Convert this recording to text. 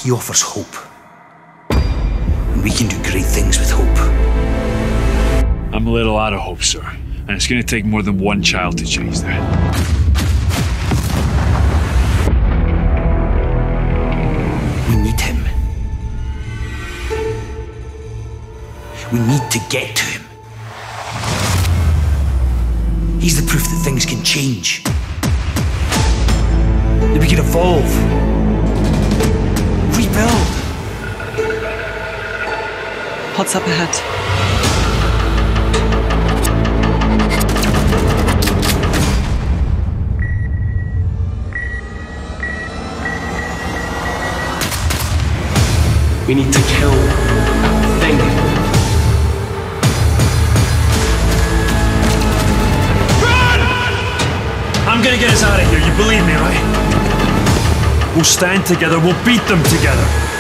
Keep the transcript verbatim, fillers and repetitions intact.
He offers hope. And we can do great things with hope. I'm a little out of hope, sir. And it's gonna take more than one child to change that. We need him. We need to get to him. He's the proof that things can change. That we can evolve. Rebuild. What's up ahead? We need to kill that thing. I'm gonna get us out of here, you believe me, right? We'll stand together, we'll beat them together.